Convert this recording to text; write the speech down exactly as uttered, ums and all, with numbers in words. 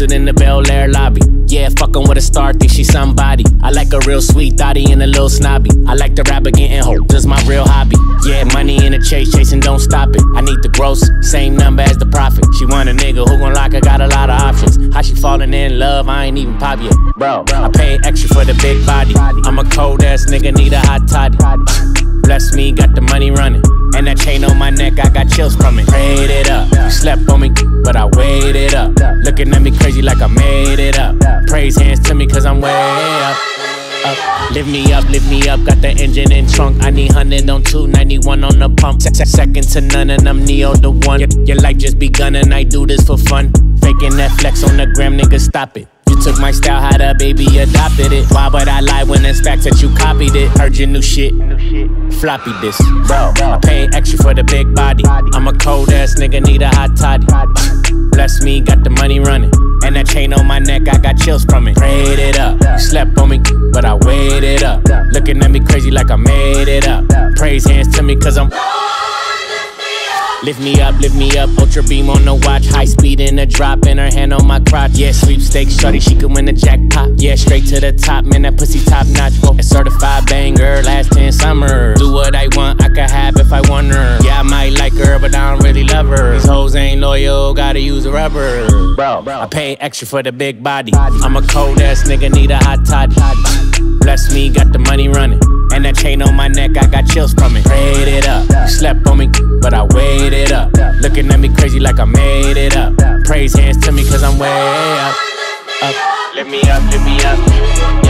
posted in the Bel Air lobby. Yeah, fucking with a star, think she somebody. I like a real sweet thotty and a little snobby. I like the rapper getting hope, this is my real hobby. Yeah, money in the chase, chasing, don't stop it. I need the gross, same number as the profit. She want a nigga who gon' lock her, got a lot of options. How she falling in love, I ain't even pop yet. Bro, I pay extra for the big body. I'm a cold ass nigga, need a hot toddy. Bless me, got the money running. And that chain on my neck, I got chills from it. Prayed it up, you slept on me, but I waited up. Looking at me crazy like I made it up. Praise hands to me cause I'm way up, up. Lift me up, lift me up, got the engine in trunk. I need one hundred on two ninety-one on the pump. Second to none and I'm Neo the one. Your life just begun and I do this for fun. Faking that flex on the gram, nigga, stop it. You took my style, had a baby, adopted it. Why would I lie when it's facts that you copied it? Heard your new shit, floppy disk. Bro, I pay extra for the big body. I'm a cold ass nigga, need a hot toddy. Bless me, got the money running. And that chain on my neck, I got chills from it. Prayed it up, you slept on me, but I waited up. Looking at me crazy like I made it up. Praise hands to me cause I'm lift me up, lift me up, ultra beam on the watch. High speed in the drop, and her hand on my crotch. Yeah, sweepstakes, shorty, she could win the jackpot. Yeah, straight to the top, man, that pussy top notch. Oh, a certified banger, last ten summers. Do what I want, I could have if I want her. Yeah, I might like her, but I don't really love her. These hoes ain't loyal, gotta use a rubber. Bro, I pay extra for the big body. I'm a cold ass nigga, need a hot toddy. Bless me, got the money running. And that chain on my neck, I got chills from it. Prayed it up, you slept on me, but I waited up. Looking at me crazy like I made it up. Praise hands to me cause I'm way up, up. Lift me up, lift me up.